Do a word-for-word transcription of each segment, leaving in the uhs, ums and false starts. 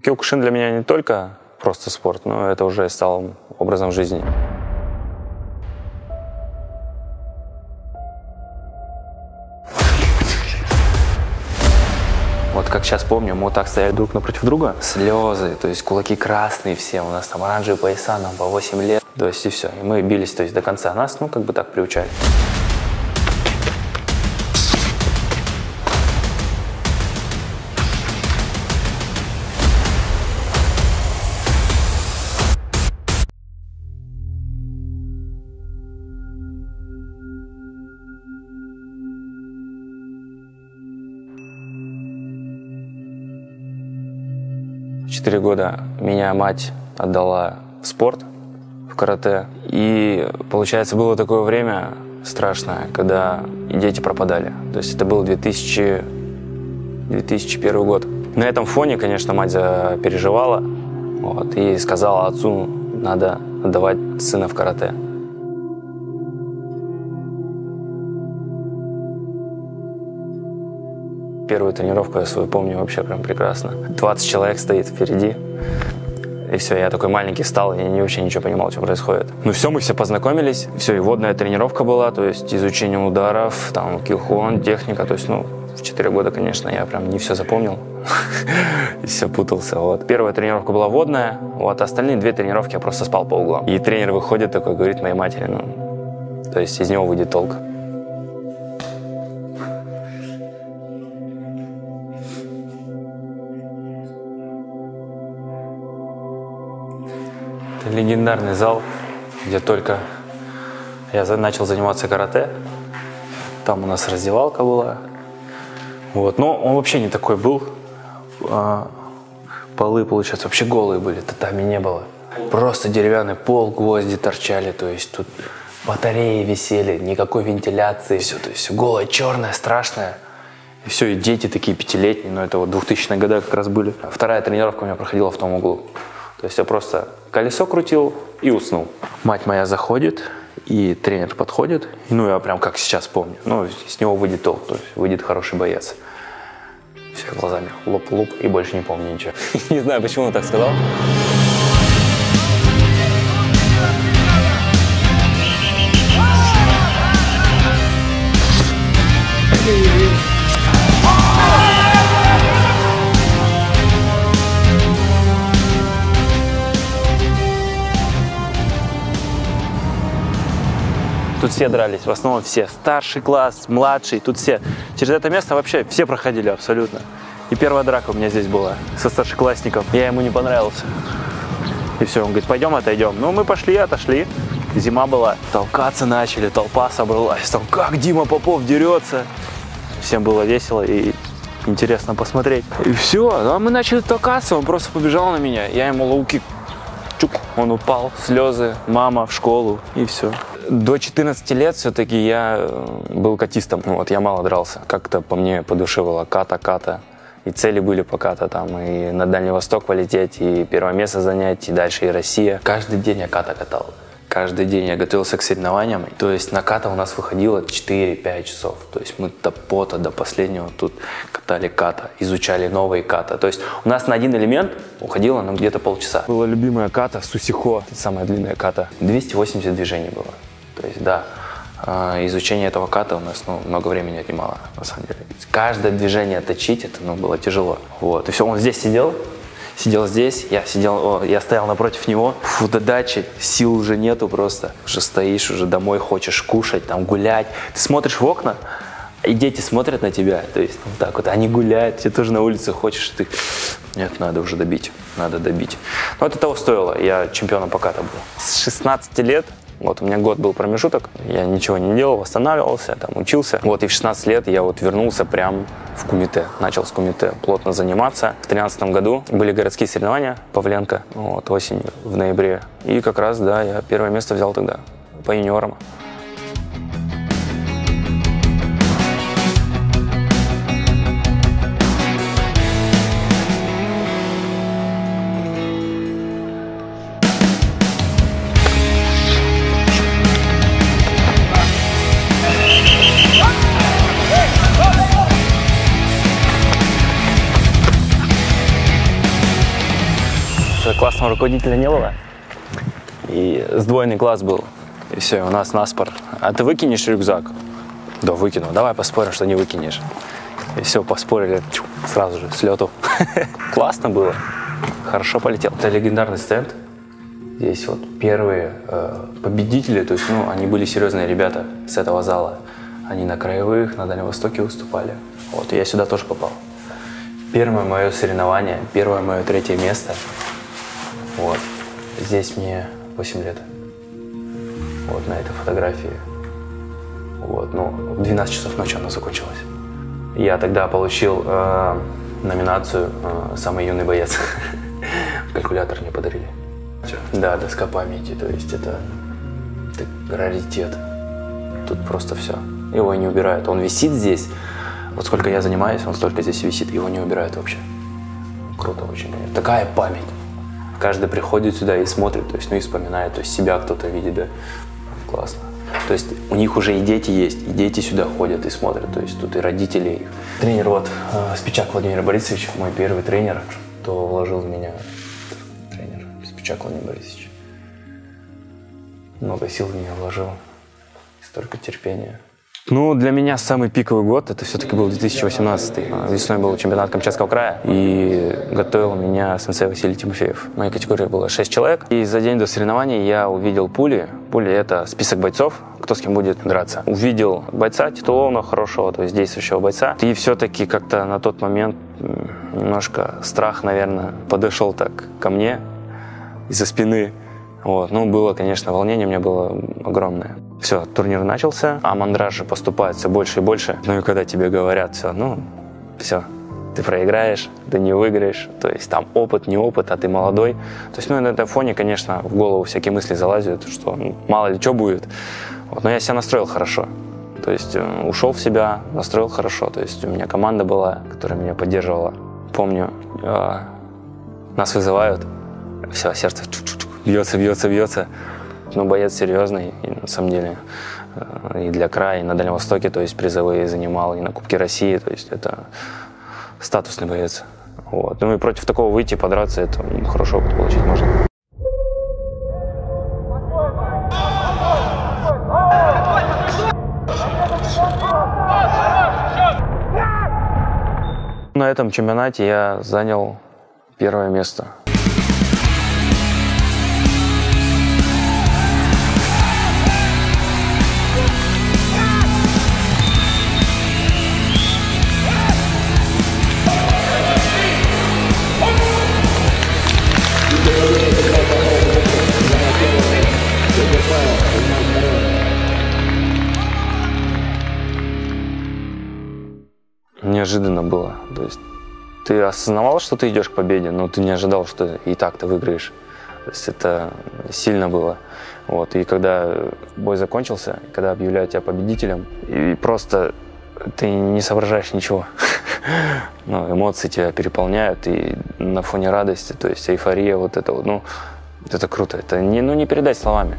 Киокушин для меня не только просто спорт, но это уже стало образом жизни. Вот как сейчас помню, мы вот так стояли друг напротив друга, слезы, то есть кулаки красные все, у нас там оранжевые пояса, нам по восемь лет, то есть и все. И мы бились, то есть до конца, нас, ну, как бы так приучали. Четыре года меня мать отдала в спорт, в карате. И, получается, было такое время страшное, когда дети пропадали. То есть это был две тысячи первый год. На этом фоне, конечно, мать переживала, вот, и сказала отцу, надо отдавать сына в карате. Первую тренировку я свою помню вообще прям прекрасно. двадцать человек стоит впереди. И все, я такой маленький стал, и вообще ничего понимал, что происходит. Ну все, мы все познакомились. Все, и водная тренировка была, то есть изучение ударов, там, кихон, техника. То есть, ну, в четыре года, конечно, я прям не все запомнил. И все путался. Вот. Первая тренировка была водная, вот, остальные две тренировки я просто спал по углам. И тренер выходит такой, говорит моей матери, ну, то есть из него выйдет толк. Легендарный зал, где только я начал заниматься карате. Там у нас раздевалка была. Вот. Но он вообще не такой был. Полы, получается, вообще голые были, татами не было. Просто деревянный пол, гвозди торчали, то есть тут батареи висели, никакой вентиляции. Все, то есть голое, черное, страшное. И все, и дети такие пятилетние, но это вот двухтысячные годы как раз были. Вторая тренировка у меня проходила в том углу. То есть я просто колесо крутил и уснул. Мать моя заходит, и тренер подходит. Ну, я прям как сейчас помню. Ну, с него выйдет толк, то есть выйдет хороший боец. Все глазами луп-луп, и больше не помню ничего. Не знаю, почему он так сказал. Тут все дрались, в основном все. Старший класс, младший, тут все. Через это место вообще все проходили абсолютно. И первая драка у меня здесь была со старшеклассником. Я ему не понравился. И все, он говорит, пойдем отойдем. Ну, мы пошли, отошли. Зима была. Толкаться начали, толпа собралась. Там, как Дима Попов дерется. Всем было весело и интересно посмотреть. И все, а мы начали толкаться, он просто побежал на меня. Я ему лоу-кик. Чук, он упал, слезы, мама в школу и все. До четырнадцати лет все-таки я был катистом. Вот, я мало дрался. Как-то по мне по душе было ката-ката. И цели были по ката там. И на Дальний Восток полететь, и первое место занять, и дальше и Россия. Каждый день я ката катал. Каждый день я готовился к соревнованиям. То есть на ката у нас выходило четыре-пять часов. То есть мы до пота, до последнего тут катали ката, изучали новые ката. То есть у нас на один элемент уходило ну, где-то полчаса. Была любимая ката Сусихо, самая длинная ката. двести восемьдесят движений было. То есть, да, изучение этого ката у нас ну, много времени отнимало, на самом деле. Каждое движение точить, это ну, было тяжело. Вот. И все, он здесь сидел, сидел здесь, я сидел, о, я стоял напротив него. Фу, до дачи, сил уже нету просто. Уже стоишь, уже домой хочешь кушать, там гулять. Ты смотришь в окна, и дети смотрят на тебя. То есть, вот так вот, они гуляют, ты тоже на улице хочешь, ты... Нет, надо уже добить, надо добить. Но это того стоило, я чемпионом по ката был. С шестнадцати лет. Вот у меня год был промежуток, я ничего не делал, восстанавливался, там, учился. Вот и в шестнадцать лет я вот вернулся прям в кумите, начал с кумите плотно заниматься. В тринадцатом году были городские соревнования, Павленко, вот, осенью, в ноябре. И как раз, да, я первое место взял тогда по юниорам. как классного руководителя не было. И сдвоенный класс был. И все, у нас наспор. А ты выкинешь рюкзак? Да, выкину. Давай поспорим, что не выкинешь. И все, поспорили сразу же, с лету. Классно было. Хорошо полетел. Это легендарный стенд. Здесь вот первые э, победители, то есть, ну, они были серьезные ребята с этого зала. Они на краевых, на Дальнем Востоке выступали. Вот, и я сюда тоже попал. Первое мое соревнование, первое мое третье место. Вот. Здесь мне восемь лет. Вот на этой фотографии. Вот, ну, в двенадцать часов ночи она закончилась. Я тогда получил э, номинацию э, «Самый юный боец». Калькулятор мне подарили. Да, доска памяти, то есть это, это раритет. Тут просто все. Его не убирают. Он висит здесь. Вот сколько я занимаюсь, он столько здесь висит. Его не убирают вообще. Круто очень. Такая память. Каждый приходит сюда и смотрит, то есть, ну и вспоминает. То есть себя кто-то видит, да. Классно. То есть у них уже и дети есть, и дети сюда ходят и смотрят. То есть тут и родители их. Тренер вот, Спичак Владимир Борисович, мой первый тренер, кто вложил в меня. Тренер Спичак Владимир Борисович. Много сил в меня вложил. Столько терпения. Ну, для меня самый пиковый год, это все-таки был две тысячи восемнадцатый. Весной был чемпионат Камчатского края, и готовил меня сенсей Василий Тимофеев. В моей категории было шесть человек, и за день до соревнований я увидел пули. Пули — это список бойцов, кто с кем будет драться. Увидел бойца титулованного, хорошего, то есть действующего бойца. И все-таки как-то на тот момент немножко страх, наверное, подошел так ко мне из-за спины. Вот. Ну, было, конечно, волнение у меня было огромное. Все, турнир начался, а мандражи поступают все больше и больше. Ну и когда тебе говорят, все, ну, все, ты проиграешь, ты не выиграешь, то есть там опыт, не опыт, а ты молодой. То есть, ну, на этом фоне, конечно, в голову всякие мысли залазят, что ну, мало ли что будет. Вот. Но я себя настроил хорошо. То есть ушел в себя, настроил хорошо. То есть у меня команда была, которая меня поддерживала. Помню, э, нас вызывают, все, сердце бьется, бьется, бьется. Ну, боец серьезный, и, на самом деле, и для края, и на Дальнем Востоке, то есть призовые занимал, и на Кубке России, то есть это статусный боец. Вот. Ну и против такого выйти, подраться, это хороший опыт получить можно. На этом чемпионате я занял первое место. Неожиданно было. То есть ты осознавал, что ты идешь к победе, но ты не ожидал, что и так ты выиграешь. То есть это сильно было. Вот. И когда бой закончился, когда объявляют тебя победителем, и просто ты не соображаешь ничего. Ну, эмоции тебя переполняют, и на фоне радости, то есть эйфория, вот это вот, ну, это круто. Это не, ну, не передать словами.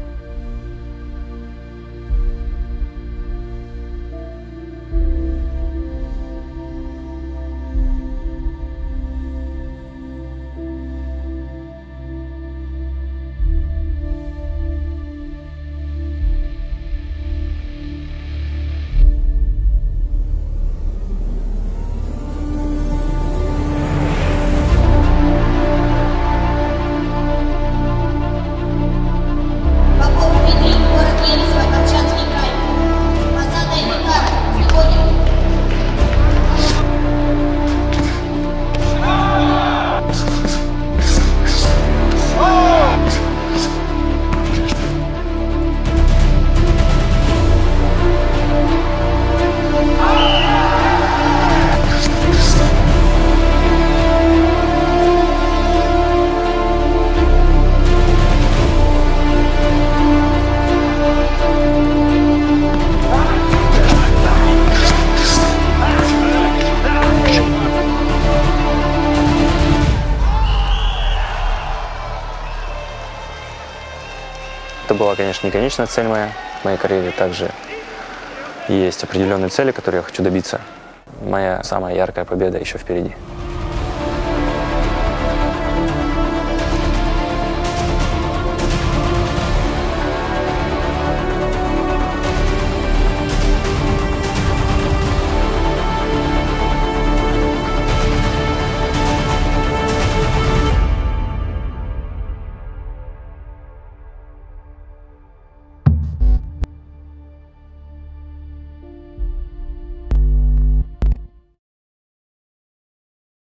Это была, конечно, не конечная цель моя в моей карьере. Также есть определенные цели, которые я хочу добиться. Моя самая яркая победа еще впереди.